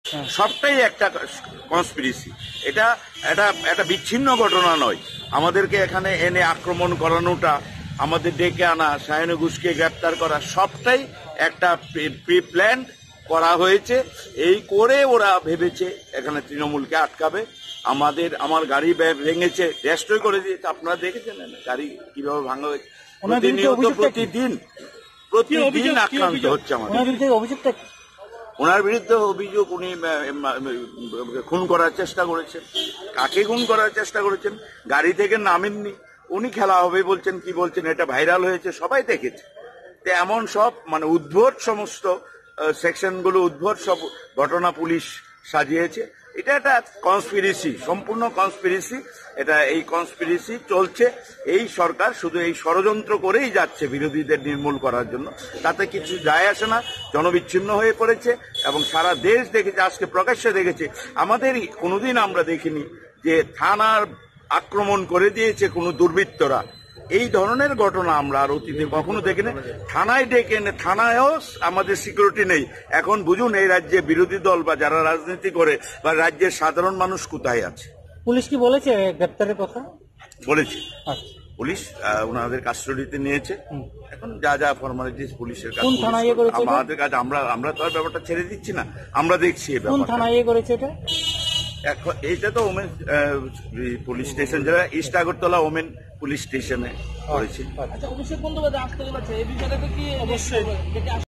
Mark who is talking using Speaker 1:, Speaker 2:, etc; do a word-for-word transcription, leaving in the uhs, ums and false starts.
Speaker 1: সবটাই একটা কনস্পিরেসি। এটা এটা একটা বিচ্ছিন্ন ঘটনা নয়। আমাদেরকে এখানে এনে আক্রমণ করানোটা, আমাদের ডেকে আনা, শাহিন ঘোষকে গ্রেপ্তার করা, সবটাই একটা প্রি প্ল্যান করা হয়েছে। এই করে ওরা ভেবেছে এখানে তৃণমূলকে আটকাবে। আমাদের আমার গাড়ি ভেঙেছে, রেস্ট্রয় করে দিয়েছে। আপনারা দেখেছেন গাড়ি কিভাবে ভাঙা হয়েছে। প্রতিনিয়ত প্রতিদিন প্রতিদিন আক্রান্ত হচ্ছে আমাদের।
Speaker 2: অভিযোগটা
Speaker 1: ওনার বিরুদ্ধে অভিযোগ উনি খুন করার চেষ্টা করেছেন। কাকে খুন করার চেষ্টা করেছেন? গাড়ি থেকে নামেননি, উনি খেলা হবে বলছেন, কি বলছেন, এটা ভাইরাল হয়েছে, সবাই দেখেছে। তো এমন সব মানে উদ্ভট সমস্ত সেকশনগুলো, উদ্ভট সব ঘটনা পুলিশ সাজিয়েছে। এটা একটা কনস্পিরেসি, সম্পূর্ণ কনস্পিরেসি। এটা এই কনস্পিরেসি চলছে। এই সরকার শুধু এই ষড়যন্ত্র করেই যাচ্ছে বিরোধীদের নির্মূল করার জন্য। তাতে কিছু যায় আসে না, জনবিচ্ছিন্ন হয়ে পড়েছে এবং সারা দেশ দেখেছে, আজকে প্রকাশ্যে দেখেছে। আমাদের কোনোদিন আমরা দেখিনি যে থানার আক্রমণ করে দিয়েছে কোনো দুর্বৃত্তরা। এই ধরনের ঘটনা আমরা আর অতীতে কখনো দেখিনি। থানায় ডেকে এনে, থানায়ও আমাদের সিকিউরিটি নেই। এখন বুঝুন এই রাজ্যে বিরোধী দল বা যারা রাজনীতি করে বা রাজ্যের সাধারণ মানুষ কোথায় আছে।
Speaker 2: পুলিশ কি বলেছে গ্রেপ্তারের কথা?
Speaker 1: বলেছে পুলিশ ওনাদের কাস্টডিতে নিয়েছে। এখন যা যা ফর্মালিটিস পুলিশের কাছে, আমাদের কাছে, আমরা আমরা তো আর ব্যাপারটা ছেড়ে দিচ্ছি না, আমরা দেখছি এই ব্যাপারটা।
Speaker 2: কোন থানায় করেছে এটা?
Speaker 1: এখন এইটা তো ওমেন পুলিশ স্টেশন, যারা ইস্ট আগরতলা ওমেন পুলিশ স্টেশনে করেছে।
Speaker 2: আচ্ছা, অভিষেক বন্দ্যোপাধ্যায় আসতে বলেছে এই বিষয়টাকে কি অবশ্যই